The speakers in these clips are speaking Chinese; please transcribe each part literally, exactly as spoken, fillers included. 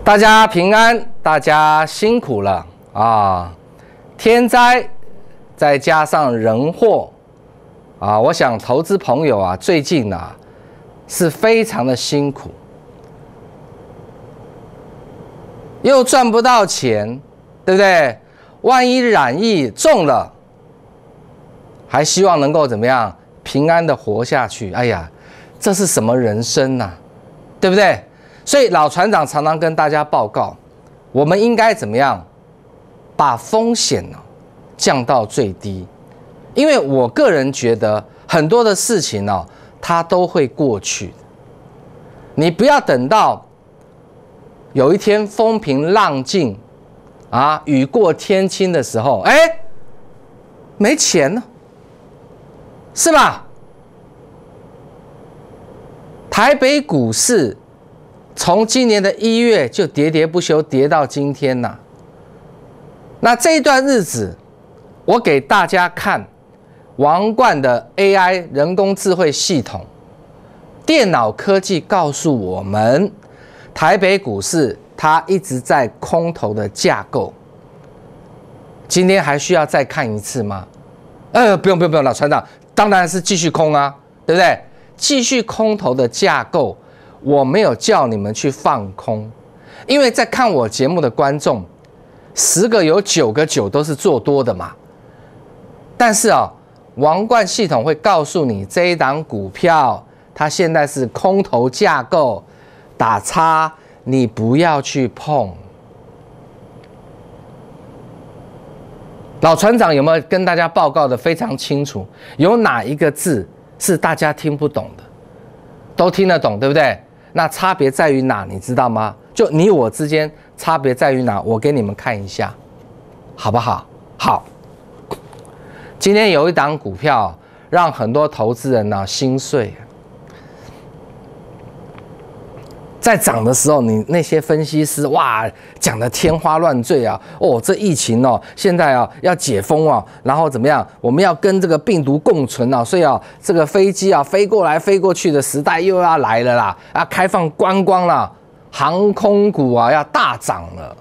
大家平安，大家辛苦了啊！天灾再加上人祸啊，我想投资朋友啊，最近啊是非常的辛苦，又赚不到钱，对不对？万一染疫中了，还希望能够怎么样平安的活下去？哎呀，这是什么人生啊？对不对？所以老船长常常跟大家报告，我们应该怎么样把风险呢降到最低？因为我个人觉得很多的事情呢，它都会过去。你不要等到有一天风平浪静啊，雨过天晴的时候，哎，没钱了，是吧？台北股市从今年的一月就喋喋不休，跌到今天呐、啊。那这一段日子，我给大家看王冠的 A I 人工智慧系统，电脑科技告诉我们，台北股市它一直在空头的架构。今天还需要再看一次吗？呃，不用不用不用，老船长，当然是继续空啊，对不对？继续空头的架构。我没有叫你们去放空，因为在看我节目的观众，十个有九个九都是做多的嘛。但是啊、哦，王冠系统会告诉你这一档股票它现在是空头架构，打叉，你不要去碰。老船长有没有跟大家报告的非常清楚？有哪一个字是大家听不懂的？都听得懂，对不对？那差别在于哪？你知道吗？就你我之间差别在于哪？我给你们看一下，好不好？好。今天有一档股票让很多投资人呢、啊、心碎。在涨的时候，你那些分析师哇讲的天花乱坠啊！哦，这疫情哦，现在啊要解封啊，然后怎么样？我们要跟这个病毒共存啊，所以啊，这个飞机啊飞过来飞过去的时代又要来了啦！啊，开放观光了，航空股啊要大涨了，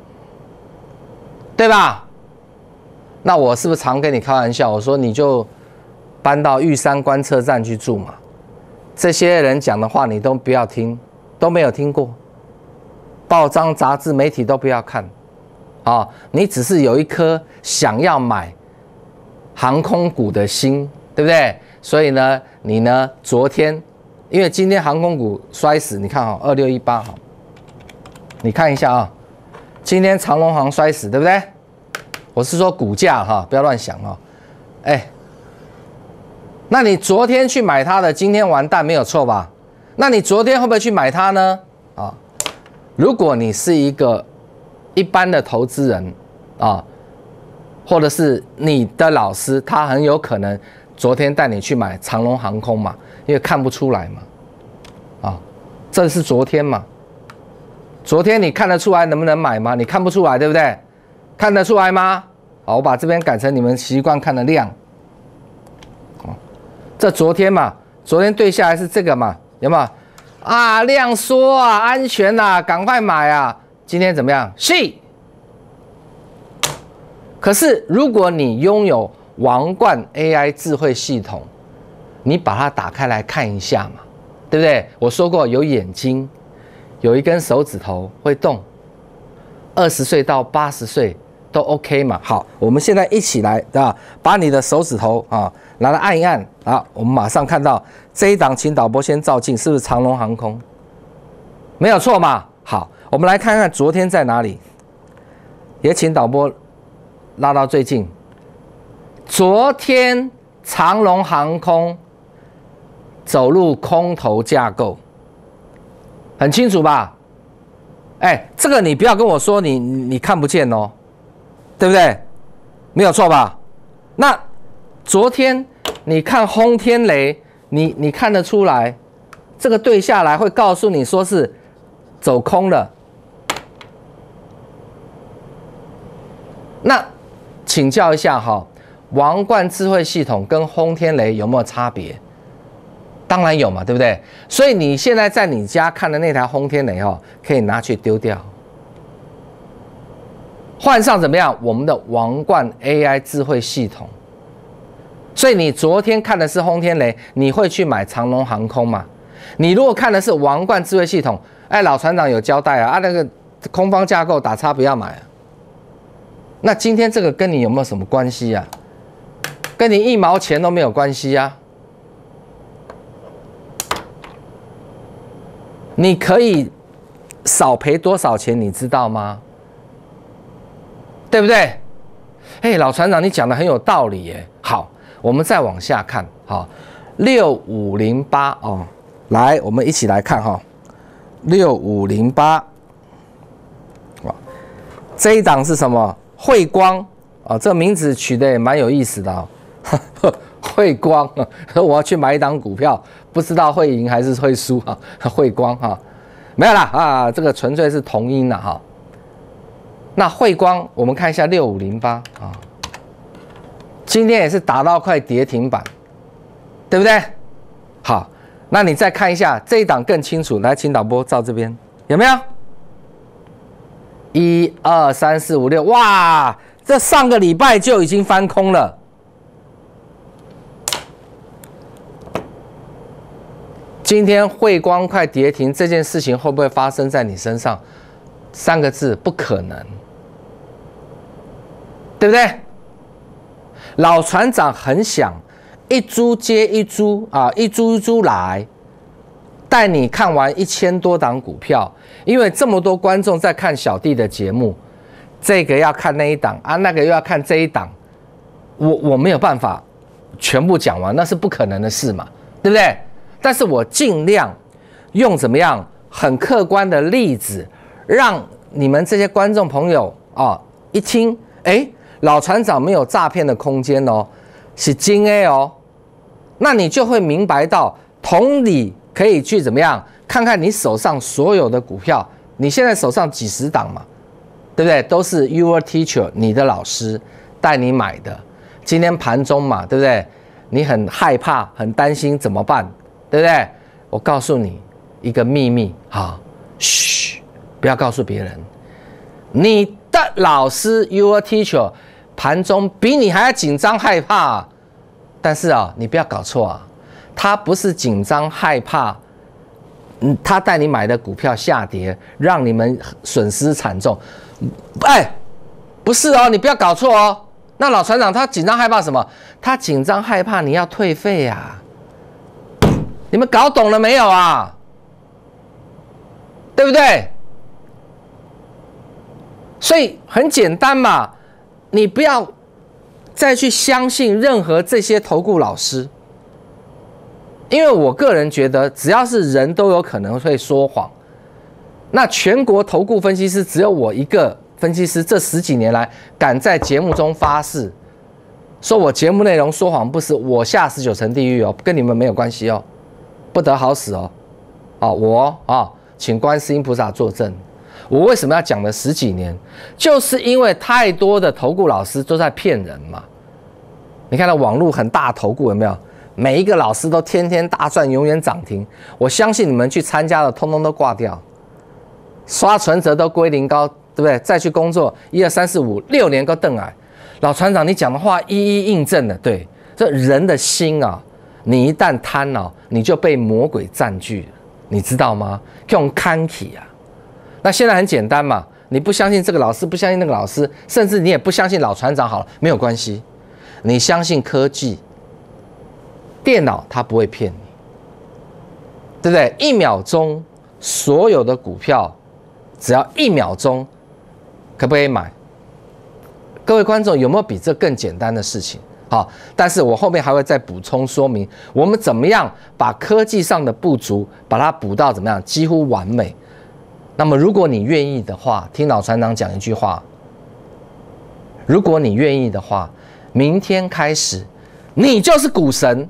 对吧？那我是不是常跟你开玩笑？我说你就搬到玉山观测站去住嘛，这些人讲的话你都不要听。都没有听过，报章、杂志、媒体都不要看，啊，你只是有一颗想要买航空股的心，对不对？所以呢，你呢，昨天因为今天航空股摔死，你看哈、哦，二六一八哈，你看一下啊、哦，今天长荣航摔死，对不对？我是说股价哈、哦，不要乱想哦，哎，那你昨天去买它的，今天完蛋，没有错吧？那你昨天会不会去买它呢？啊，如果你是一个一般的投资人啊，或者是你的老师，他很有可能昨天带你去买长荣航空嘛，因为看不出来嘛，啊，这是昨天嘛，昨天你看得出来能不能买吗？你看不出来，对不对？看得出来吗？好，我把这边改成你们习惯看的量，啊，这昨天嘛，昨天对下来是这个嘛。有没有啊？量缩啊，安全啊，赶快买啊！今天怎么样？是。可是如果你拥有王冠 A I 智慧系统，你把它打开来看一下嘛，对不对？我说过有眼睛，有一根手指头会动，二十岁到八十岁都 OK 嘛。好，我们现在一起来啊，把你的手指头啊拿来按一按啊，我们马上看到。这一档，请导播先照镜，是不是长荣航空？没有错嘛。好，我们来看看昨天在哪里，也请导播拉到最近。昨天长荣航空走入空头架构，很清楚吧？哎，这个你不要跟我说你你看不见哦，对不对？没有错吧？那昨天你看轰天雷。你你看得出来，这个对下来会告诉你说是走空了。那请教一下哈，王冠智慧系统跟轰天雷有没有差别？ 当然有嘛，对不对？所以你现在在你家看的那台轰天雷哦，可以拿去丢掉，换上怎么样？我们的王冠 A I 智慧系统。所以你昨天看的是轰天雷，你会去买长荣航空吗？你如果看的是王冠智慧系统，哎，老船长有交代啊，啊那个空方架构打叉不要买啊。那今天这个跟你有没有什么关系啊？跟你一毛钱都没有关系啊。你可以少赔多少钱，你知道吗？对不对？哎，老船长，你讲的很有道理耶。好，我们再往下看，好，六五零八哦，来，我们一起来看哈，六五零八，哇，这一档是什么？汇光啊，这个名字取得也蛮有意思的啊、哦。汇光，我要去买一档股票，不知道会赢还是会输啊？汇光哈，没有啦啊，这个纯粹是同音啦哈。那汇光，我们看一下六五零八啊，今天也是打到快跌停板，对不对？好，那你再看一下这一档更清楚，来，请导播照这边有没有？一二三四五六，哇，这上个礼拜就已经翻空了。今天汇光快跌停这件事情会不会发生在你身上？三个字，不可能，对不对？老船长很想一株接一株啊，一株一株来，带你看完一千多档股票，因为这么多观众在看小弟的节目，这个要看那一档啊，那个又要看这一档，我我没有办法全部讲完，那是不可能的事嘛，对不对？但是我尽量用怎么样很客观的例子，让你们这些观众朋友啊一听，哎，老船长没有诈骗的空间哦，是真的哦，那你就会明白到，同理可以去怎么样看看你手上所有的股票，你现在手上几十档嘛，对不对？都是 your teacher 你的老师带你买的，今天盘中嘛，对不对？你很害怕，很担心怎么办？对不对？我告诉你一个秘密，好，嘘，不要告诉别人。你的老师 your teacher 盘中比你还要紧张害怕，但是啊，你不要搞错啊，他不是紧张害怕，嗯，他带你买的股票下跌，让你们损失惨重。哎，不是哦，你不要搞错哦。那老船长他紧张害怕什么？他紧张害怕你要退费呀、啊。你们搞懂了没有啊？对不对？所以很简单嘛，你不要再去相信任何这些投顾老师，因为我个人觉得，只要是人都有可能会说谎。那全国投顾分析师只有我一个分析师，这十几年来敢在节目中发誓，说我节目内容说谎不实，我下十九层地狱哦，跟你们没有关系哦。不得好死哦，啊，我啊，请观世音菩萨作证。我为什么要讲了十几年？就是因为太多的投顾老师都在骗人嘛。你看到网络很大投顾有没有？每一个老师都天天大赚，永远涨停。我相信你们去参加的，通通都挂掉，刷存折都归零高，对不对？再去工作，一二三四五六年都瞪矮。老船长，你讲的话一一印证了，对，这人的心啊。你一旦贪了、哦，你就被魔鬼占据了，你知道吗？用看起啊，那现在很简单嘛，你不相信这个老师，不相信那个老师，甚至你也不相信老船长，好了，没有关系，你相信科技，电脑它不会骗你，对不对？一秒钟所有的股票，只要一秒钟，可不可以买？各位观众，有没有比这更简单的事情？好，但是我后面还会再补充说明，我们怎么样把科技上的不足，把它补到怎么样几乎完美。那么如果你愿意的话，听老船长讲一句话，如果你愿意的话，明天开始，你就是股神。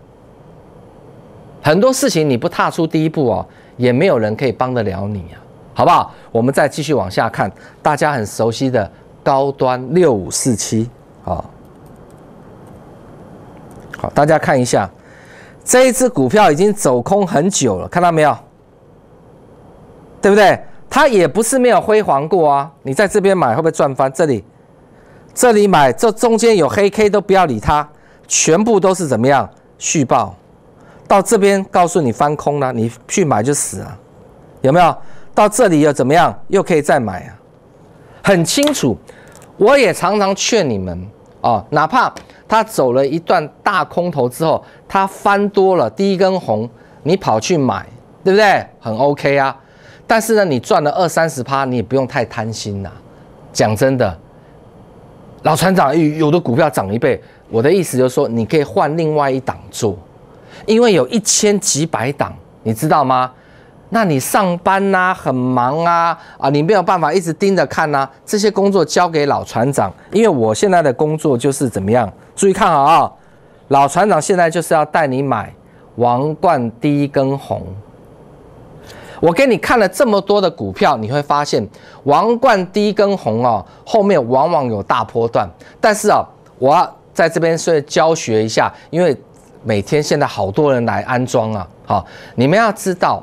很多事情你不踏出第一步哦，也没有人可以帮得了你啊，好不好？我们再继续往下看，大家很熟悉的高端六五四七，好。好，大家看一下这一只股票已经走空很久了，看到没有？对不对？它也不是没有辉煌过啊。你在这边买会不会赚翻？这里，这里买，这中间有黑 K 都不要理它，全部都是怎么样续报。到这边告诉你翻空了，你去买就死啊，有没有？到这里又怎么样？又可以再买啊，很清楚。我也常常劝你们哦，哪怕它走了一段大空头之后，它翻多了，第一根红，你跑去买，对不对？很 OK 啊。但是呢，你赚了二三十趴，你也不用太贪心啦。讲真的，老船长有的股票涨一倍，我的意思就是说，你可以换另外一档做，因为有一千几百档，你知道吗？那你上班呐、啊，很忙啊，啊，你没有办法一直盯着看呐、啊，这些工作交给老船长，因为我现在的工作就是怎么样？注意看好啊，老船长现在就是要带你买王冠第一根红。我给你看了这么多的股票，你会发现王冠第一根红哦，后面往往有大波段。但是啊，我要在这边是教学一下，因为每天现在好多人来安装啊，好，你们要知道，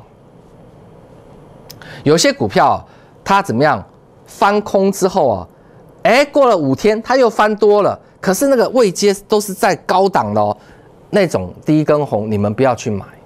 有些股票它怎么样翻空之后啊，哎，过了五天它又翻多了，可是那个位阶都是在高档的哦，那种第一根红你们不要去买。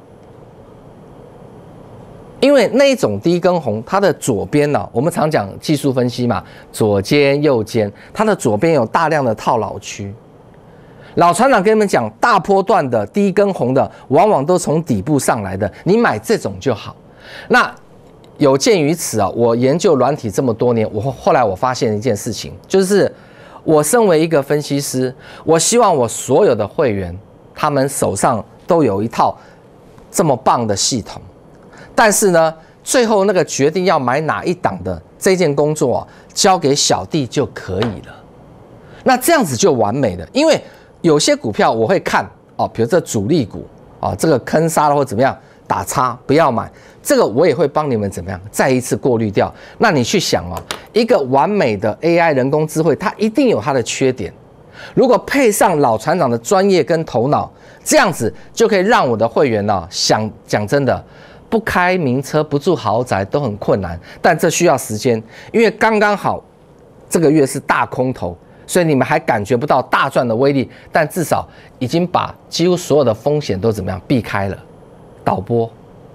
因为那一种第一根红，它的左边呢、啊，我们常讲技术分析嘛，左肩右肩，它的左边有大量的套牢区。老船长跟你们讲，大波段的第一根红的，往往都从底部上来的，你买这种就好。那有鉴于此啊，我研究软体这么多年，我后来我发现一件事情，就是我身为一个分析师，我希望我所有的会员，他们手上都有一套这么棒的系统。但是呢，最后那个决定要买哪一档的这件工作、啊、交给小弟就可以了。那这样子就完美了，因为有些股票我会看哦，比如这主力股啊、哦，这个坑杀了或怎么样打叉不要买，这个我也会帮你们怎么样再一次过滤掉。那你去想哦，一个完美的 A I 人工智慧，它一定有它的缺点。如果配上老船长的专业跟头脑，这样子就可以让我的会员呢、啊，想讲真的。不开名车不住豪宅都很困难，但这需要时间，因为刚刚好这个月是大空头，所以你们还感觉不到大赚的威力，但至少已经把几乎所有的风险都怎么样避开了。导播，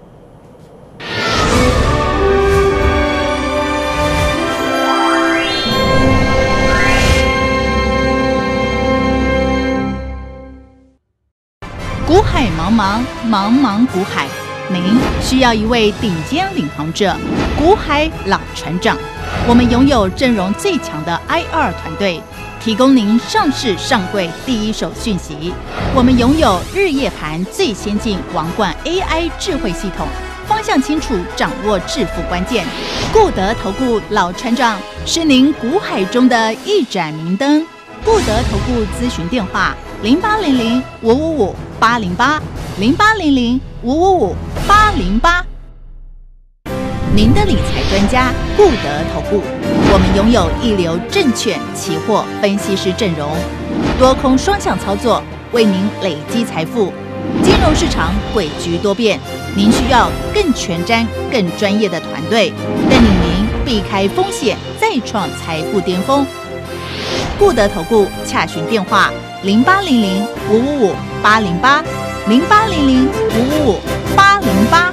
股海茫茫，茫茫股海。您需要一位顶尖领航者，股海老船长。我们拥有阵容最强的 I R 团队，提供您上市上柜第一手讯息。我们拥有日夜盘最先进王冠 A I 智慧系统，方向清楚，掌握致富关键。固德投顾老船长是您股海中的一盏明灯。固德投顾咨询电话：零八零零五五五八零八零八零零五五五八零八。您的理财专家固德投顾，我们拥有一流证券期货分析师阵容，多空双向操作，为您累积财富。金融市场诡谲多变，您需要更全瞻、更专业的团队，带领您避开风险，再创财富巅峰。固德投顾洽询电话：零八零零五五五八零八零八零零五五五八零八。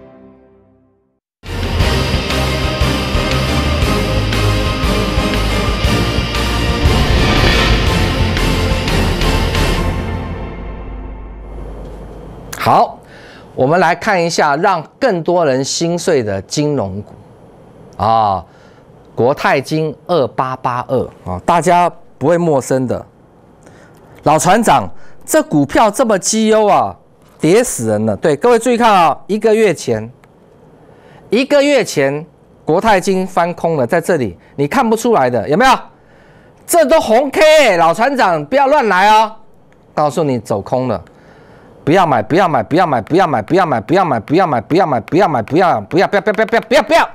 好，我们来看一下让更多人心碎的金融股啊。国泰金二八八二啊，大家不会陌生的。老船长，这股票这么绩优啊，跌死人了。对，各位注意看啊、哦，一个月前，一个月前国泰金翻空了，在这里你看不出来的有没有？这都红 K， 老船长不要乱来哦。告诉你走空了，不要买，不要买，不要买，不要买，不要买，不要买，不要买，不要买，不要买，不要，不要，不要，不要，不要，不要，不要，不要。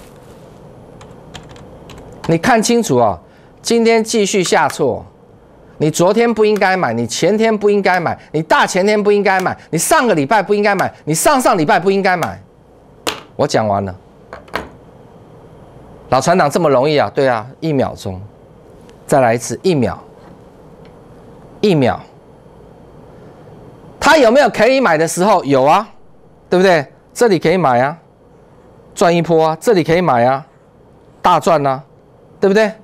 你看清楚啊、哦，今天继续下挫， 你昨天不应该买，你前天不应该买，你大前天不应该买，你上个礼拜不应该买，你上上礼拜不应该买。我讲完了。老船长这么容易啊？对啊，一秒钟。再来一次，一秒，一秒。他有没有可以买的时候？有啊，对不对？这里可以买啊，赚一波啊，这里可以买啊，大赚啊，对不对？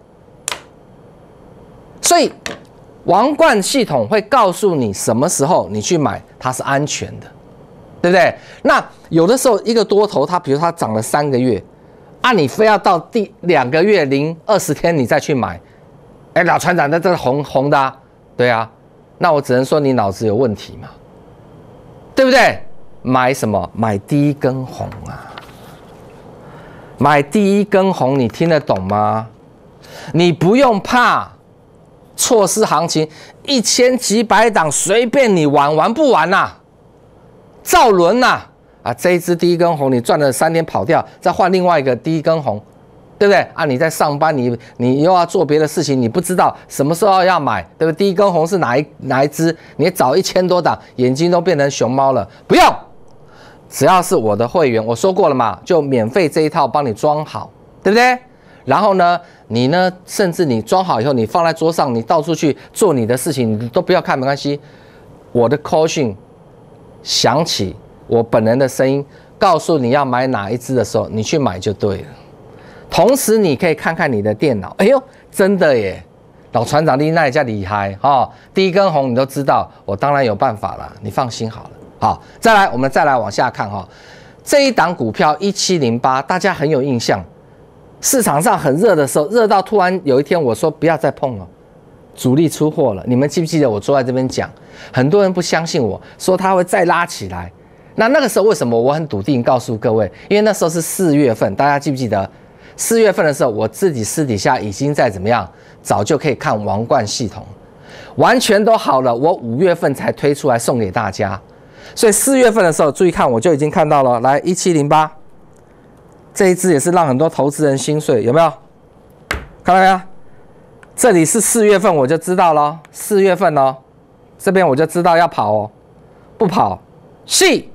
所以王冠系统会告诉你什么时候你去买，它是安全的，对不对？那有的时候一个多头，它比如它涨了三个月，啊，你非要到第两个月零二十天你再去买，哎，老船长，那这是红红的啊，对啊，那我只能说你脑子有问题嘛，对不对？买什么？买第一根红啊，买第一根红，你听得懂吗？你不用怕。错失行情，一千几百档随便你玩，玩不完呐、啊？照轮呐！啊，这一只第一根红你赚了三天跑掉，再换另外一个第一根红，对不对？啊，你在上班，你你又要做别的事情，你不知道什么时候要买，对不对？第一根红是哪一哪一只？你找一千多档，眼睛都变成熊猫了。不用，只要是我的会员，我说过了嘛，就免费这一套帮你装好，对不对？然后呢，你呢，甚至你装好以后，你放在桌上，你到处去做你的事情，你都不要看，没关系。我的 call 讯响起，我本人的声音告诉你要买哪一支的时候，你去买就对了。同时，你可以看看你的电脑，哎呦，真的耶，老船长你那一家厉害哦，第一根红你都知道，我当然有办法了，你放心好了。好，再来，我们再来往下看哈、哦，这一档股票一七零八，大家很有印象。市场上很热的时候，热到突然有一天我说不要再碰了，主力出货了。你们记不记得我坐在这边讲，很多人不相信我说它会再拉起来。那那个时候为什么我很笃定告诉各位？因为那时候是四月份，大家记不记得？四月份的时候，我自己私底下已经在怎么样，早就可以看王冠系统，完全都好了。我五月份才推出来送给大家，所以四月份的时候，注意看，我就已经看到了。来，一七零八。这一支也是让很多投资人心碎，有没有？看到没有？这里是四月份我就知道了，四月份哦，这边我就知道要跑哦，不跑，细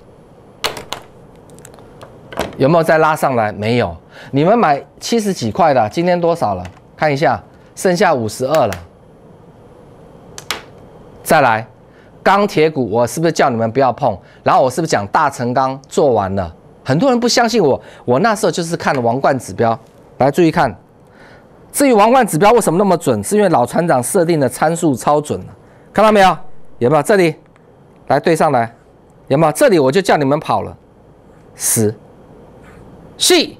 有没有再拉上来？没有。你们买七十几块的，今天多少了？看一下，剩下五十二了。再来，钢铁股，我是不是叫你们不要碰？然后我是不是讲大成钢做完了？很多人不相信我，我那时候就是看王冠指标，来注意看。至于王冠指标为什么那么准，是因为老船长设定的参数超准了，看到没有？有没有？这里来对上来，有没有？这里我就叫你们跑了，十，细。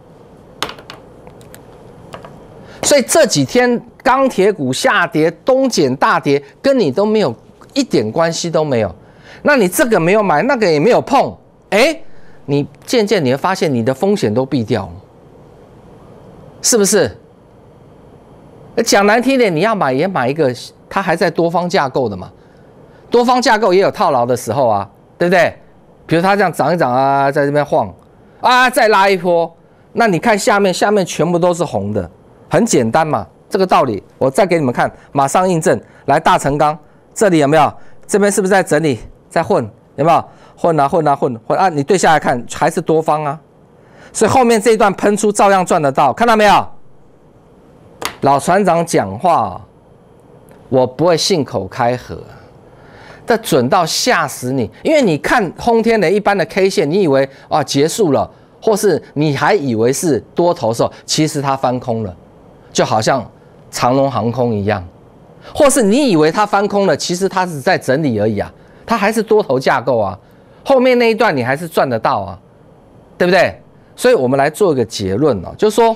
所以这几天钢铁股下跌、东减大跌，跟你都没有一点关系都没有。那你这个没有买，那个也没有碰，哎。你渐渐你会发现你的风险都避掉了，是不是？讲难听点，你要买也买一个，它还在多方架构的嘛，多方架构也有套牢的时候啊，对不对？比如它这样涨一涨啊，在这边晃啊，再拉一波，那你看下面，下面全部都是红的，很简单嘛，这个道理我再给你们看，马上印证。来，大成钢这里有没有？这边是不是在整理，在混？有没有？混啊混啊混混啊！你对下来看还是多方啊，所以后面这一段喷出照样赚得到，看到没有？老船长讲话，我不会信口开河，这准到吓死你！因为你看轰天雷一般的 K 线，你以为啊结束了，或是你还以为是多头的时候，其实它翻空了，就好像长荣航空一样，或是你以为它翻空了，其实它只在整理而已啊，它还是多头架构啊。后面那一段你还是赚得到啊，对不对？所以我们来做一个结论哦，就是说，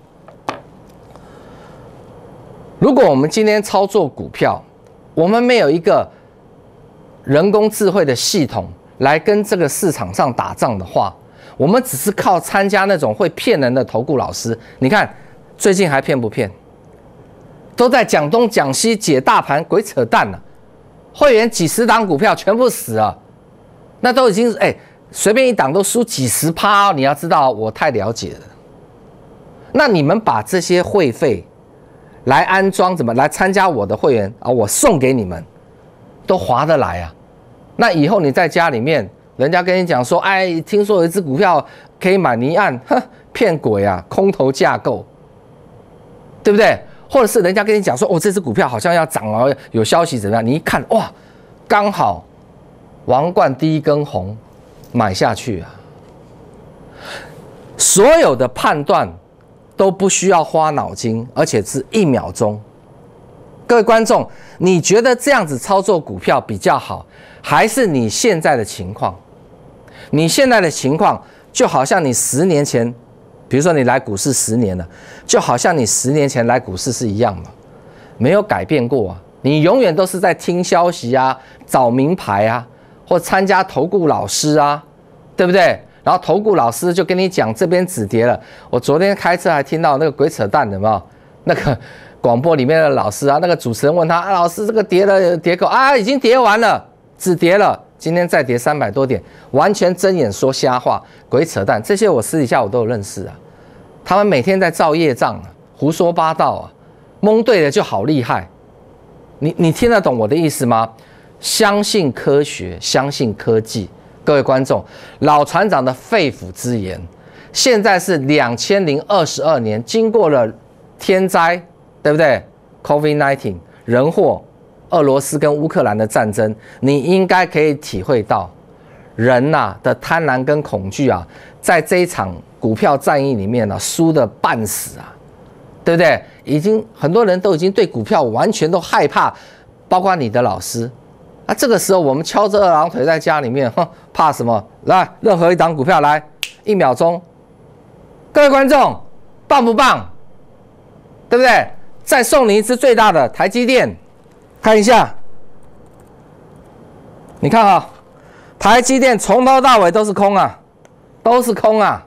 如果我们今天操作股票，我们没有一个人工智慧的系统来跟这个市场上打仗的话，我们只是靠参加那种会骗人的投顾老师。你看最近还骗不骗？都在讲东讲西解大盘，鬼扯淡了。会员几十档股票全部死了。那都已经哎，随便一档都输几十趴哦！你要知道，我太了解了。那你们把这些会费来安装，怎么来参加我的会员啊？我送给你们，都划得来啊。那以后你在家里面，人家跟你讲说，哎，听说有一只股票可以买，你一按，哼，骗鬼啊，空头架构，对不对？或者是人家跟你讲说，哦，这只股票好像要涨哦，有消息怎么样？你一看，哇，刚好王冠第一根红，买下去啊。所有的判断都不需要花脑筋，而且是一秒钟。各位观众，你觉得这样子操作股票比较好，还是你现在的情况？你现在的情况就好像你十年前，比如说你来股市十年了，就好像你十年前来股市是一样嘛，没有改变过啊。你永远都是在听消息啊，找名牌啊，或参加投顾老师啊，对不对？然后投顾老师就跟你讲这边止跌了。我昨天开车还听到那个鬼扯淡的嘛，那个广播里面的老师啊，那个主持人问他啊，老师这个跌了跌口啊，已经跌完了，止跌了，今天再跌三百多点，完全睁眼说瞎话，鬼扯淡。这些我私底下我都有认识啊，他们每天在造业障啊，胡说八道啊，蒙对了就好厉害。你你听得懂我的意思吗？相信科学，相信科技。各位观众，老船长的肺腑之言，现在是两千零二十二年，经过了天灾，对不对 ？COVID 十九 人祸，俄罗斯跟乌克兰的战争，你应该可以体会到人呐、啊、的贪婪跟恐惧啊，在这一场股票战役里面呢、啊，输得半死啊，对不对？已经很多人都已经对股票完全都害怕，包括你的老师。啊，这个时候我们敲着二郎腿在家里面，哼，怕什么？来，任何一档股票来，一秒钟，各位观众，棒不棒？对不对？再送你一支最大的台积电，看一下，你看啊，台积电从头到尾都是空啊，都是空啊，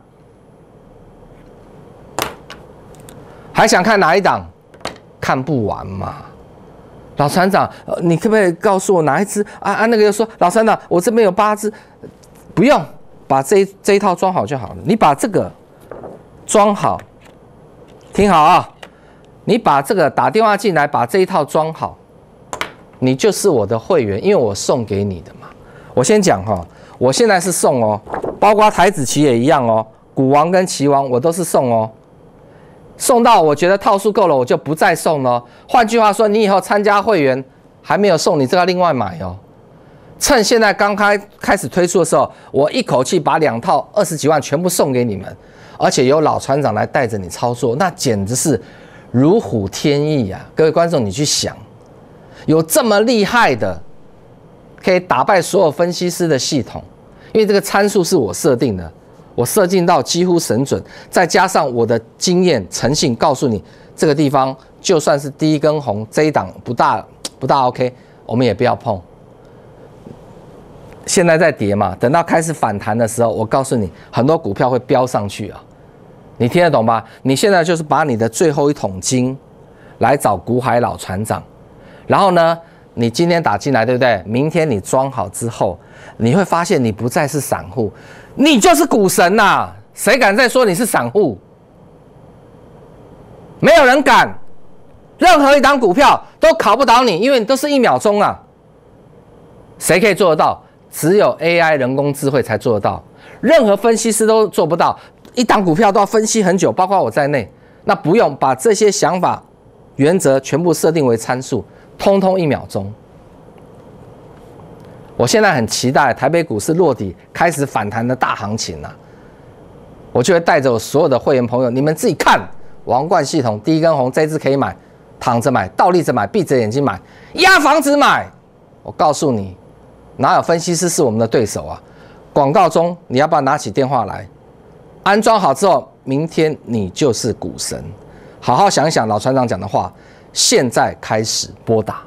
还想看哪一档？看不完嘛。老船长，呃，你可不可以告诉我哪一只啊？啊，那个又说，老船长，我这边有八只，不用，把这一这一套装好就好了。你把这个装好，听好啊，你把这个打电话进来，把这一套装好，你就是我的会员，因为我送给你的嘛。我先讲哈，我现在是送哦，包括台指期也一样哦，股王跟期王我都是送哦。送到我觉得套数够了，我就不再送了。换句话说，你以后参加会员还没有送，你这个另外买哦。趁现在刚开开始推出的时候，我一口气把两套二十几万全部送给你们，而且由老船长来带着你操作，那简直是如虎添翼啊！各位观众，你去想，有这么厉害的，可以打败所有分析师的系统，因为这个参数是我设定的。我设定到几乎神准，再加上我的经验诚信，告诉你这个地方就算是第一根红，这一档不大不大 OK， 我们也不要碰。现在在跌嘛，等到开始反弹的时候，我告诉你，很多股票会飙上去啊，你听得懂吗？你现在就是把你的最后一桶金来找股海老船长，然后呢，你今天打进来，对不对？明天你装好之后，你会发现你不再是散户。你就是股神呐、啊！谁敢再说你是散户？没有人敢，任何一档股票都考不倒你，因为你都是一秒钟啊！谁可以做得到？只有 A I 人工智慧才做得到，任何分析师都做不到。一档股票都要分析很久，包括我在内。那不用把这些想法、原则全部设定为参数，通通一秒钟。我现在很期待台北股市落底开始反弹的大行情啊！我就会带着我所有的会员朋友，你们自己看王冠系统第一根红，这支可以买，躺着买，倒立着买，闭着眼睛买，压房子买。我告诉你，哪有分析师是我们的对手啊？广告中你要不要拿起电话来？安装好之后，明天你就是股神。好好想一想老船长讲的话，现在开始拨打。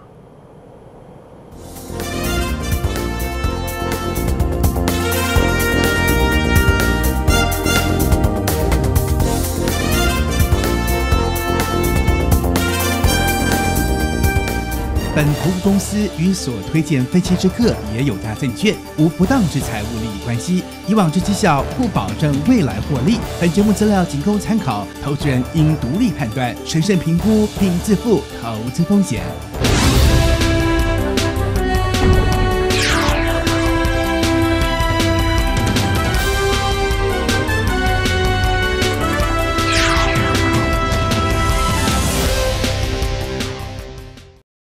本投顾公司与所推荐分期之客也有大证券无不当之财务利益关系，以往之绩效不保证未来获利。本节目资料仅供参考，投资人应独立判断、审慎评估并自负投资风险。